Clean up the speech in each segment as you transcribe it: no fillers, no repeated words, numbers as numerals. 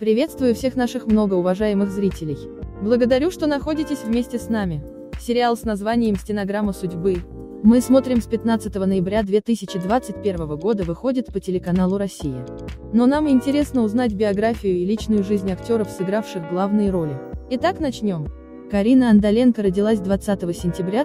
Приветствую всех наших многоуважаемых зрителей. Благодарю, что находитесь вместе с нами. Сериал с названием «Стенограмма судьбы» мы смотрим с 15 ноября 2021 года, выходит по телеканалу «Россия». Но нам интересно узнать биографию и личную жизнь актеров, сыгравших главные роли. Итак, начнем. Карина Андаленко родилась 20 сентября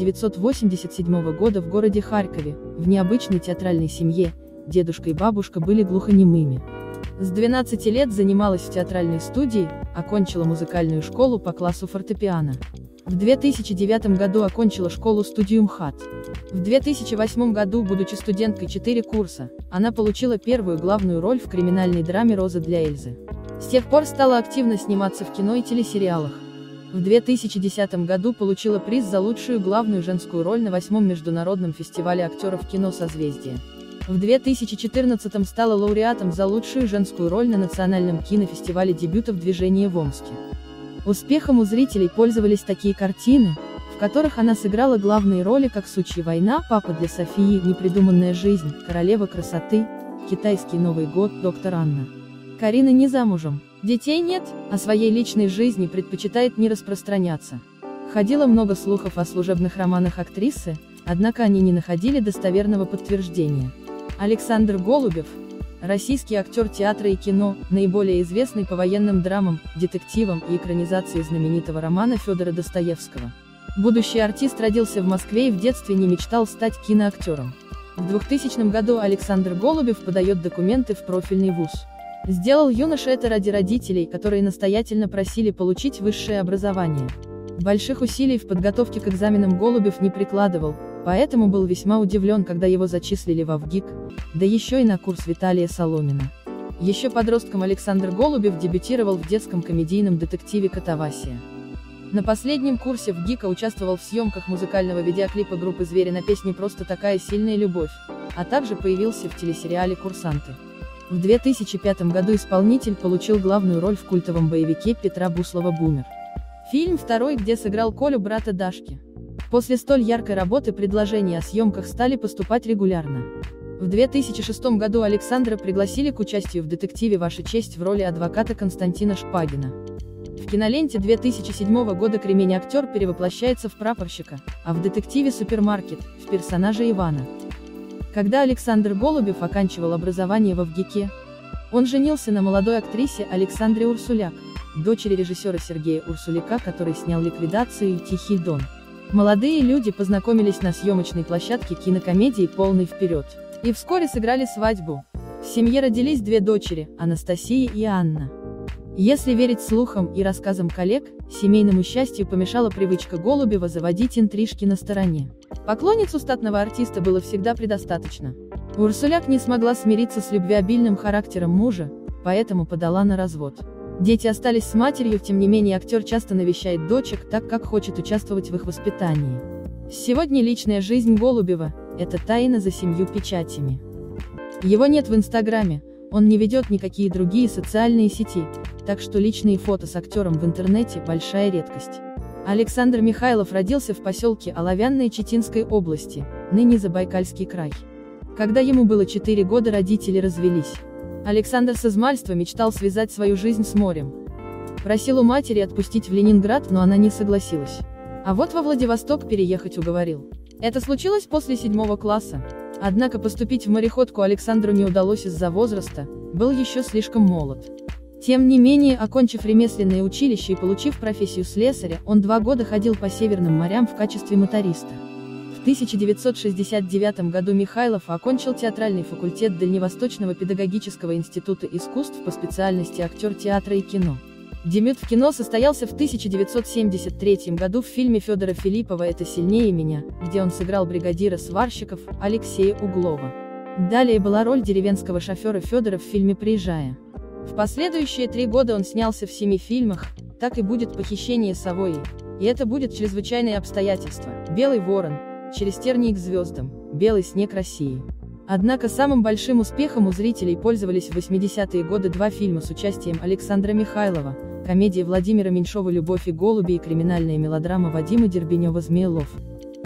1987 года в городе Харькове, в необычной театральной семье. Дедушка и бабушка были глухонемыми. С 12 лет занималась в театральной студии, окончила музыкальную школу по классу фортепиано. В 2009 году окончила школу-студию МХАТ. В 2008 году, будучи студенткой 4 курса, она получила первую главную роль в криминальной драме «Роза для Эльзы». С тех пор стала активно сниматься в кино и телесериалах. В 2010 году получила приз за лучшую главную женскую роль на 8-м международном фестивале актеров кино «Созвездие». В 2014 стала лауреатом за лучшую женскую роль на национальном кинофестивале дебютов «Движение» в Омске. Успехом у зрителей пользовались такие картины, в которых она сыграла главные роли, как «Сучья война», «Папа для Софии», «Непридуманная жизнь», «Королева красоты», «Китайский Новый год», «Доктор Анна». Карина не замужем, детей нет, о своей личной жизни предпочитает не распространяться. Ходило много слухов о служебных романах актрисы, однако они не находили достоверного подтверждения. Александр Голубев, российский актер театра и кино, наиболее известный по военным драмам, детективам и экранизации знаменитого романа Федора Достоевского. Будущий артист родился в Москве и в детстве не мечтал стать киноактером. В 2000 году Александр Голубев подает документы в профильный вуз. Сделал юноша это ради родителей, которые настоятельно просили получить высшее образование. Больших усилий в подготовке к экзаменам Голубев не прикладывал, поэтому был весьма удивлен, когда его зачислили в ВГИК, да еще и на курс Виталия Соломина. Еще подростком Александр Голубев дебютировал в детском комедийном детективе «Катавасия». На последнем курсе ВГИКа участвовал в съемках музыкального видеоклипа группы «Звери» на песню «Просто такая сильная любовь», а также появился в телесериале «Курсанты». В 2005 году исполнитель получил главную роль в культовом боевике Петра Буслова «Бумер». Фильм второй, где сыграл Колю, брата Дашки. После столь яркой работы предложения о съемках стали поступать регулярно. В 2006 году Александра пригласили к участию в детективе «Ваша честь» в роли адвоката Константина Шпагина. В киноленте 2007 года кремень-актер перевоплощается в прапорщика, а в детективе «Супермаркет» — в персонажа Ивана. Когда Александр Голубев оканчивал образование во ВГИКе, он женился на молодой актрисе Александре Урсуляк, дочери режиссера Сергея Урсуляка, который снял «Ликвидацию» и «Тихий дон». Молодые люди познакомились на съемочной площадке кинокомедии «Полный вперед» и вскоре сыграли свадьбу. В семье родились две дочери, Анастасия и Анна. Если верить слухам и рассказам коллег, семейному счастью помешала привычка Голубева заводить интрижки на стороне. Поклонниц у статного артиста было всегда предостаточно. Урсуляк не смогла смириться с любвеобильным характером мужа, поэтому подала на развод. Дети остались с матерью, тем не менее актер часто навещает дочек, так как хочет участвовать в их воспитании. Сегодня личная жизнь Голубева – это тайна за 7 печатями. Его нет в Инстаграме, он не ведет никакие другие социальные сети, так что личные фото с актером в интернете – большая редкость. Александр Михайлов родился в поселке Оловянное Читинской области, ныне Забайкальский край. Когда ему было 4 года, родители развелись. Александр с измальства мечтал связать свою жизнь с морем. Просил у матери отпустить в Ленинград, но она не согласилась. А вот во Владивосток переехать уговорил. Это случилось после 7 класса. Однако поступить в мореходку Александру не удалось из-за возраста, был еще слишком молод. Тем не менее, окончив ремесленное училище и получив профессию слесаря, он 2 года ходил по северным морям в качестве моториста. В 1969 году Михайлов окончил театральный факультет Дальневосточного педагогического института искусств по специальности актер театра и кино. Дебют в кино состоялся в 1973 году в фильме Федора Филиппова «Это сильнее меня», где он сыграл бригадира сварщиков Алексея Углова. Далее была роль деревенского шофера Федора в фильме «Приезжая». В последующие 3 года он снялся в 7 фильмах, «Так и будет похищение Савойи», и это будет чрезвычайные обстоятельства, «Белый ворон», «Через тернии к звездам», «Белый снег России». Однако самым большим успехом у зрителей пользовались в 80-е годы 2 фильма с участием Александра Михайлова, комедия Владимира Меньшова «Любовь и голуби» и криминальная мелодрама Вадима Дербенева «Змеелов».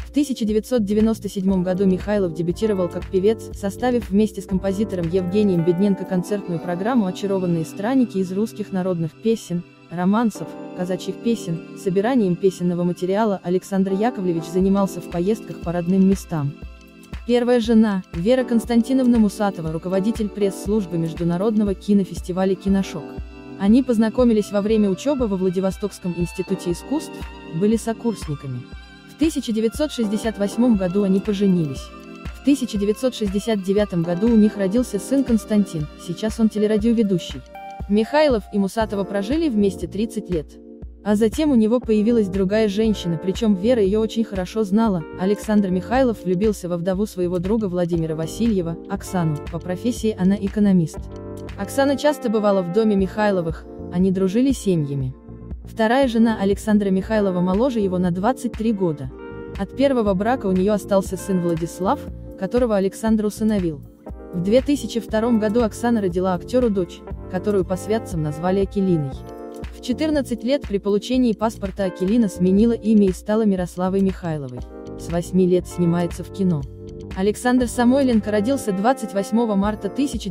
В 1997 году Михайлов дебютировал как певец, составив вместе с композитором Евгением Бедненко концертную программу «Очарованные странники» из русских народных песен, романсов, казачьих песен. Собиранием песенного материала Александр Яковлевич занимался в поездках по родным местам. Первая жена, Вера Константиновна Мусатова, руководитель пресс-службы Международного кинофестиваля «Киношок». Они познакомились во время учебы во Владивостокском институте искусств, были сокурсниками. В 1968 году они поженились. В 1969 году у них родился сын Константин, сейчас он телерадиоведущий. Михайлов и Мусатова прожили вместе 30 лет. А затем у него появилась другая женщина, причем Вера ее очень хорошо знала. Александр Михайлов влюбился во вдову своего друга Владимира Васильева, Оксану, по профессии она экономист. Оксана часто бывала в доме Михайловых, они дружили семьями. Вторая жена Александра Михайлова моложе его на 23 года. От первого брака у нее остался сын Владислав, которого Александр усыновил. В 2002 году Оксана родила актеру дочь, которую по святцам назвали Акелиной. В 14 лет при получении паспорта Акелина сменила имя и стала Мирославой Михайловой. С 8 лет снимается в кино. Александр Самойленко родился 28 марта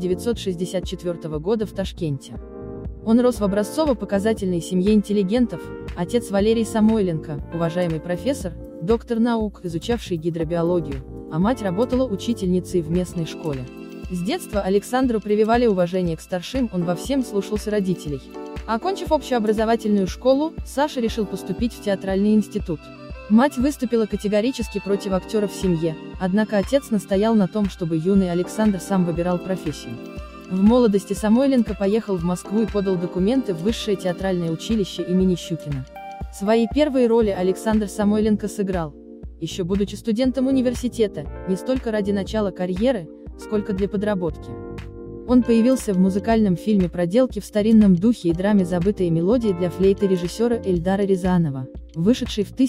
1964 года в Ташкенте. Он рос в образцово-показательной семье интеллигентов, отец Валерий Самойленко, уважаемый профессор, доктор наук, изучавший гидробиологию, а мать работала учительницей в местной школе. С детства Александру прививали уважение к старшим, он во всем слушался родителей. Окончив общеобразовательную школу, Саша решил поступить в театральный институт. Мать выступила категорически против актера в семье, однако отец настоял на том, чтобы юный Александр сам выбирал профессию. В молодости Самойленко поехал в Москву и подал документы в Высшее театральное училище имени Щукина. Свои первые роли Александр Самойленко сыграл, еще будучи студентом университета, не столько ради начала карьеры, сколько для подработки. Он появился в музыкальном фильме «Проделки в старинном духе» и драме «Забытые мелодии» для флейты режиссера Эльдара Рязанова, вышедшей в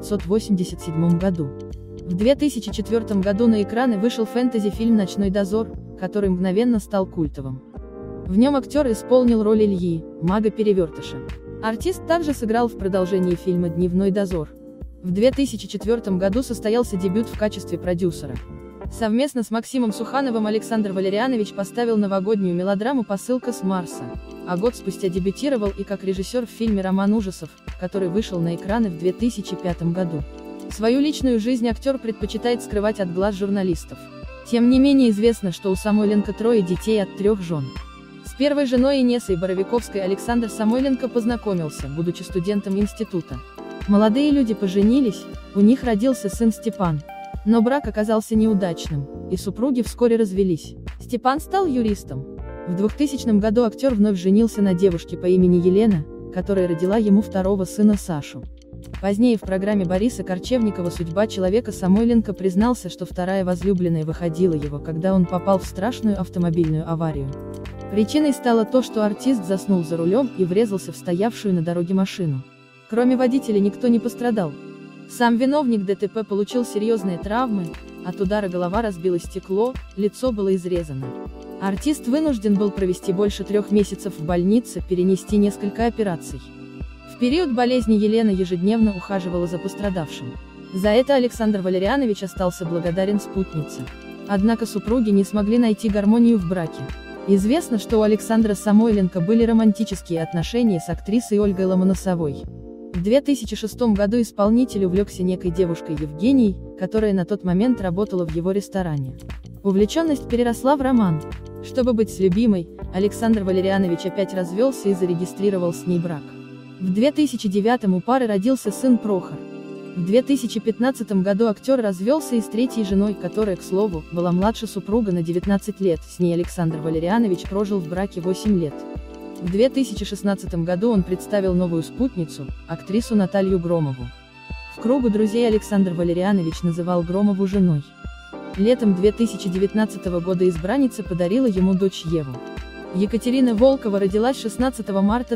1987 году. В 2004 году на экраны вышел фэнтези-фильм «Ночной дозор», который мгновенно стал культовым. В нем актер исполнил роль Ильи, мага-перевертыша. Артист также сыграл в продолжении фильма «Дневной дозор». В 2004 году состоялся дебют в качестве продюсера. Совместно с Максимом Сухановым Александр Валерианович поставил новогоднюю мелодраму «Посылка с Марса», а год спустя дебютировал и как режиссер в фильме «Роман ужасов», который вышел на экраны в 2005 году. Свою личную жизнь актер предпочитает скрывать от глаз журналистов. Тем не менее известно, что у Самойленко 3 детей от 3 жен. С первой женой Инессой Боровиковской Александр Самойленко познакомился, будучи студентом института. Молодые люди поженились, у них родился сын Степан. Но брак оказался неудачным, и супруги вскоре развелись. Степан стал юристом. В 2000 году актер вновь женился на девушке по имени Елена, которая родила ему второго сына Сашу. Позднее в программе Бориса Корчевникова «Судьба человека» Самойленко признался, что вторая возлюбленная выходила его, когда он попал в страшную автомобильную аварию. Причиной стало то, что артист заснул за рулем и врезался в стоявшую на дороге машину. Кроме водителя никто не пострадал. Сам виновник ДТП получил серьезные травмы, от удара голова разбила стекло, лицо было изрезано. Артист вынужден был провести больше 3 месяцев в больнице, перенести несколько операций. В период болезни Елена ежедневно ухаживала за пострадавшим. За это Александр Валерианович остался благодарен спутнице. Однако супруги не смогли найти гармонию в браке. Известно, что у Александра Самойленко были романтические отношения с актрисой Ольгой Ломоносовой. В 2006 году исполнитель увлекся некой девушкой Евгенией, которая на тот момент работала в его ресторане. Увлеченность переросла в роман. Чтобы быть с любимой, Александр Валерианович опять развелся и зарегистрировал с ней брак. В 2009 у пары родился сын Прохор. В 2015 году актер развелся и с третьей женой, которая, к слову, была младше супруга на 19 лет, с ней Александр Валерианович прожил в браке 8 лет. В 2016 году он представил новую спутницу, актрису Наталью Громову. В кругу друзей Александр Валерианович называл Громову женой. Летом 2019 года избранница подарила ему дочь Еву. Екатерина Волкова родилась 16 марта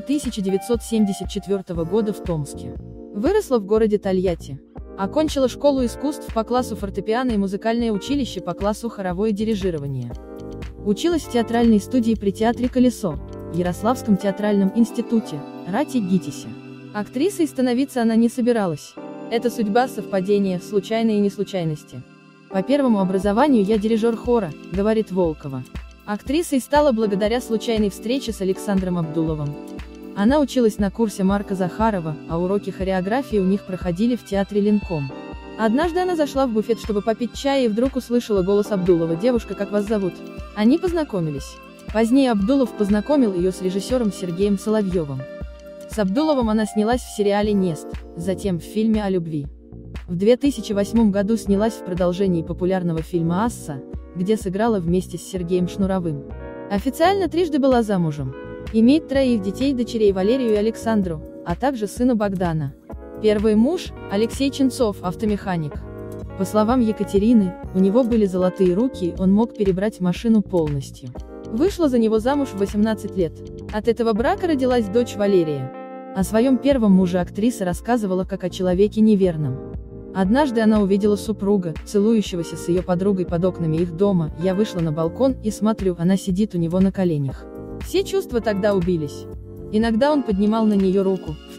1974 года в Томске. Выросла в городе Тольятти. Окончила школу искусств по классу фортепиано и музыкальное училище по классу хоровое дирижирование. Училась в театральной студии при театре «Колесо», Ярославском театральном институте, Рате ГИТИСе. Актрисой становиться она не собиралась. Это судьба, совпадение, случайные и неслучайности. По первому образованию я дирижер хора, говорит Волкова. Актрисой стала благодаря случайной встрече с Александром Абдуловым. Она училась на курсе Марка Захарова, а уроки хореографии у них проходили в театре Ленком. Однажды она зашла в буфет, чтобы попить чай, и вдруг услышала голос Абдулова: «Девушка, как вас зовут?» Они познакомились. Позднее Абдулов познакомил ее с режиссером Сергеем Соловьевым. С Абдуловым она снялась в сериале «Нест», затем в фильме о любви. В 2008 году снялась в продолжении популярного фильма «Асса», где сыграла вместе с Сергеем Шнуровым. Официально трижды была замужем. Имеет 3 детей: дочерей Валерию и Александру, а также сына Богдана. Первый муж – Алексей Ченцов, автомеханик. По словам Екатерины, у него были золотые руки, он мог перебрать машину полностью. Вышла за него замуж в 18 лет. От этого брака родилась дочь Валерия. О своем первом муже актриса рассказывала как о человеке неверном. Однажды она увидела супруга, целующегося с ее подругой под окнами их дома. Я вышла на балкон и смотрю, она сидит у него на коленях. Все чувства тогда убились. Иногда он поднимал на нее руку. В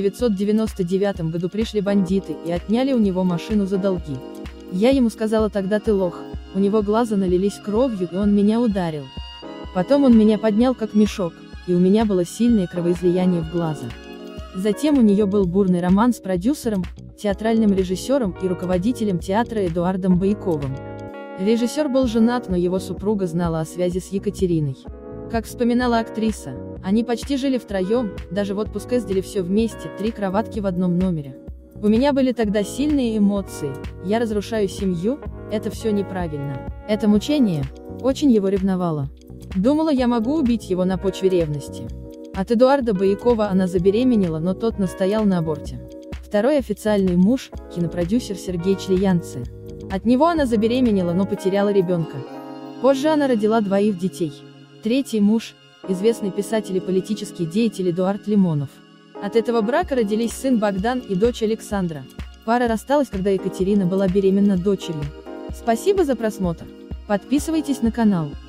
1999 году пришли бандиты и отняли у него машину за долги. Я ему сказала тогда: «Ты лох». У него глаза налились кровью, и он меня ударил. Потом он меня поднял как мешок, и у меня было сильное кровоизлияние в глаза. Затем у нее был бурный роман с продюсером, театральным режиссером и руководителем театра Эдуардом Бояковым. Режиссер был женат, но его супруга знала о связи с Екатериной. Как вспоминала актриса, они почти жили втроем, даже в отпуск ездили все вместе, 3 кроватки в одном номере. У меня были тогда сильные эмоции, я разрушаю семью, это все неправильно. Это мучение. Очень его ревновала. Думала, я могу убить его на почве ревности. От Эдуарда Боякова она забеременела, но тот настоял на аборте. Второй официальный муж – кинопродюсер Сергей Члеянцы. От него она забеременела, но потеряла ребенка. Позже она родила 2 детей. Третий муж – известный писатель и политический деятель Эдуард Лимонов. От этого брака родились сын Богдан и дочь Александра. Пара рассталась, когда Екатерина была беременна дочерью. Спасибо за просмотр. Подписывайтесь на канал.